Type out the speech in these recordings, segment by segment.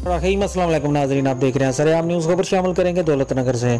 अस्सलाम वालेकुम नाज़रीन, आप देख रहे हैं सरेआम न्यूज़। खबर शामिल करेंगे दौलत नगर से।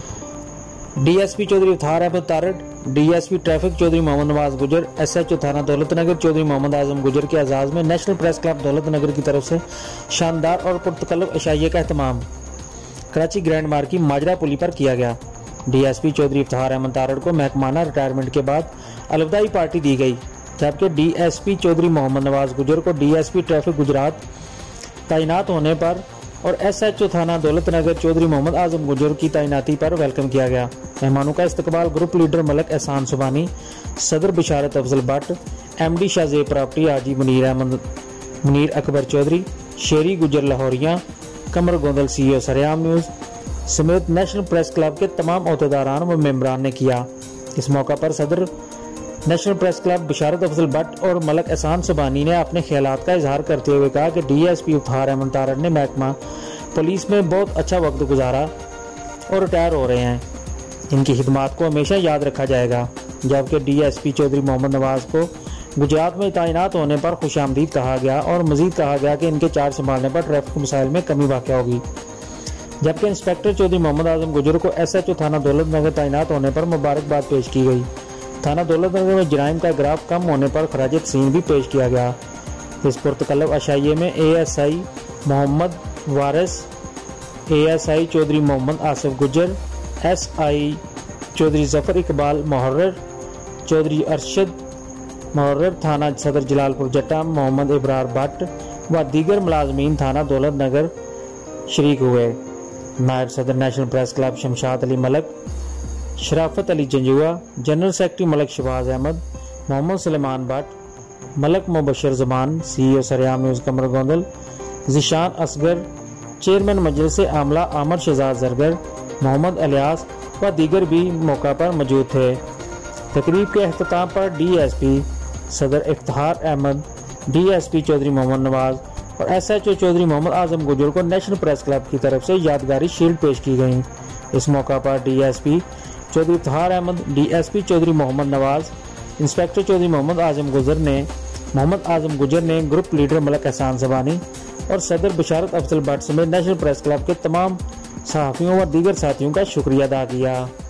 DSP Chaudhry Iftar Ahmad Tarar, DSP traffic Chaudhry Muhammad Nawaz Gujjar, SHO थाना दौलत नगर चौधरी मोहम्मद आजम गुजर के एजाज़ में नेशनल प्रेस क्लब दौलत नगर की तरफ से शानदार और पुरतकल्लुफ़ इशाइये का एहतमाम कराची ग्रैंड मार्ग की माजरा पुली पर किया गया। डीएसपी चौधरी इफ्तार अहमद तारड़ को महकमाना रिटायरमेंट के बाद अलविदाई पार्टी दी गई, जबकि डीएसपी चौधरी मोहम्मद नवाज गुजर को डीएसपी ट्रैफिक गुजरात तैनात होने पर और एसएचओ थाना दौलत नगर चौधरी मोहम्मद आजम गुजर की तैनाती पर वेलकम किया गया। मेहमानों का इस्तकबाल ग्रुप लीडर मलक एहसान सुबानी, सदर Basharat Afzal Bhatt, MD Shahzeb property Haji Munir Akbar Chaudhry, Sheri Gujjar Lahoria, Qamar Gondal CEO Sareaam news समेत नेशनल प्रेस क्लब के तमाम अहदेदारान व मेंबरान ने किया। इस मौका पर सदर national press club Basharat Afzal Bhatt और मलक एहसान सुबानी ने अपने ख्यालात का इजहार करते हुए कहा कि डीएसपी इफ्तार अहमद तारड़ ने महकमा पुलिस में बहुत अच्छा वक्त गुजारा और रिटायर हो रहे हैं। इनकी खिदमात को हमेशा याद रखा जाएगा। जबकि डीएसपी चौधरी मोहम्मद नवाज को गुजरात में तैनात होने पर खुशामदीद कहा गया और मजीद कहा गया कि इनके चार्ज संभालने पर ट्रैफिक मसाइल में कमी वाक़ होगी। जबकि इंस्पेक्टर चौधरी मोहम्मद आजम गुजर को एसएचओ थाना दौलत नगर तैनात होने पर मुबारकबाद पेश की गई। थाना दौलत नगर में जराइम का ग्राफ कम होने पर खराज तहसीन भी पेश किया गया। इस पुरतकल्लुफ़ अशाइये में ASI Muhammad Waris, ASI Chaudhry Muhammad Asif Gujjar, SI Chaudhry Zafar Iqbal मुहर्रर, चौधरी अरशद मुहर्रर थाना सदर जलालपुर जट्टा, मोहम्मद इब्रार भट्ट व दीगर मुलाजमीन थाना दौलत नगर शरीक हुए। नायब सदर national press club Shamshad Ali Malik, Sharafat Ali Janjua, general secretary Malik Shahbaz Ahmad, Muhammad Suleman Bhatt, Malik Mubashar Zaman, CEO Sareaam news Qamar Gondal, Zeeshan Asghar, chairman मजलिस आमला आमर शहजाद जरगर, मोहम्मद अलियास व दीगर भी मौका पर मौजूद थे। तकरीब के अख्ताम पर डीएसपी सदर इफ्तार अहमद, डीएसपी चौधरी मोहम्मद नवाज और एसएचओ चौधरी मोहम्मद आजम गुजर को नेशनल प्रेस क्लब की तरफ से यादगारी शील्ड पेश की गई। इस मौका पर DSP Chaudhry Iftar Ahmad, DSP Chaudhry Muhammad Nawaz, inspector Chaudhry Muhammad Azam Gujjar ने ग्रुप लीडर मलक एहसान सुबानी और सदर बिशारत अफजल भट्ट समेत नेशनल प्रेस क्लब के तमाम सहाफ़ियों व दीगर साथियों का शुक्रिया अदा किया।